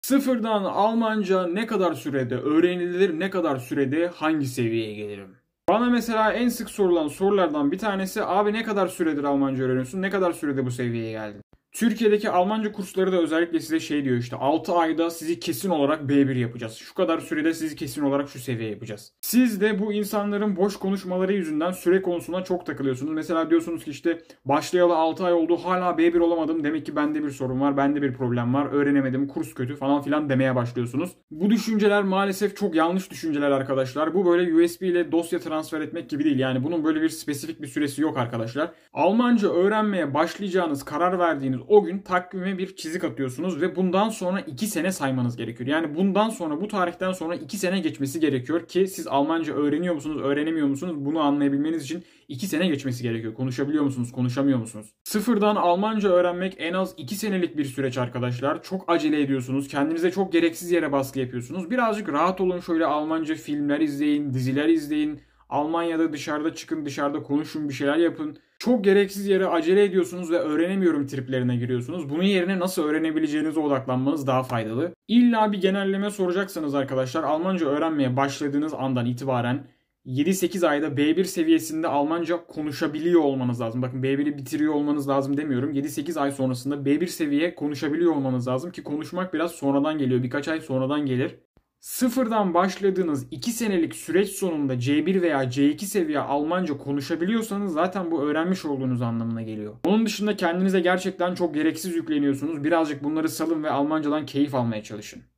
Sıfırdan Almanca ne kadar sürede öğrenilir, ne kadar sürede hangi seviyeye gelirim? Bana mesela en sık sorulan sorulardan bir tanesi abi ne kadar süredir Almanca öğreniyorsun, ne kadar sürede bu seviyeye geldin? Türkiye'deki Almanca kursları da özellikle size şey diyor işte 6 ayda sizi kesin olarak B1 yapacağız. Şu kadar sürede sizi kesin olarak şu seviye yapacağız. Siz de bu insanların boş konuşmaları yüzünden süre konusuna çok takılıyorsunuz. Mesela diyorsunuz ki işte başlayalı 6 ay oldu hala B1 olamadım. Demek ki bende bir sorun var, bende bir problem var, öğrenemedim, kurs kötü falan filan demeye başlıyorsunuz. Bu düşünceler maalesef çok yanlış düşünceler arkadaşlar. Bu böyle USB ile dosya transfer etmek gibi değil. Yani bunun böyle bir spesifik bir süresi yok arkadaşlar. Almanca öğrenmeye başlayacağınız, karar verdiğiniz o gün takvime bir çizik atıyorsunuz ve bundan sonra 2 sene saymanız gerekiyor. Yani bundan sonra bu tarihten sonra 2 sene geçmesi gerekiyor ki siz Almanca öğreniyor musunuz, öğrenemiyor musunuz bunu anlayabilmeniz için 2 sene geçmesi gerekiyor. Konuşabiliyor musunuz, konuşamıyor musunuz? Sıfırdan Almanca öğrenmek en az 2 senelik bir süreç arkadaşlar. Çok acele ediyorsunuz. Kendinize çok gereksiz yere baskı yapıyorsunuz. Birazcık rahat olun, şöyle Almanca filmler izleyin, diziler izleyin. Almanya'da dışarıda çıkın, dışarıda konuşun, bir şeyler yapın. Çok gereksiz yere acele ediyorsunuz ve öğrenemiyorum triplerine giriyorsunuz. Bunun yerine nasıl öğrenebileceğinize odaklanmanız daha faydalı. İlla bir genelleme soracaksanız arkadaşlar Almanca öğrenmeye başladığınız andan itibaren 7-8 ayda B1 seviyesinde Almanca konuşabiliyor olmanız lazım. Bakın B1'i bitiriyor olmanız lazım demiyorum. 7-8 ay sonrasında B1 seviye konuşabiliyor olmanız lazım ki konuşmak biraz sonradan geliyor. Birkaç ay sonradan gelir. Sıfırdan başladığınız 2 senelik süreç sonunda C1 veya C2 seviye Almanca konuşabiliyorsanız zaten bu öğrenmiş olduğunuz anlamına geliyor. Onun dışında kendinize gerçekten çok gereksiz yükleniyorsunuz. Birazcık bunları salın ve Almancadan keyif almaya çalışın.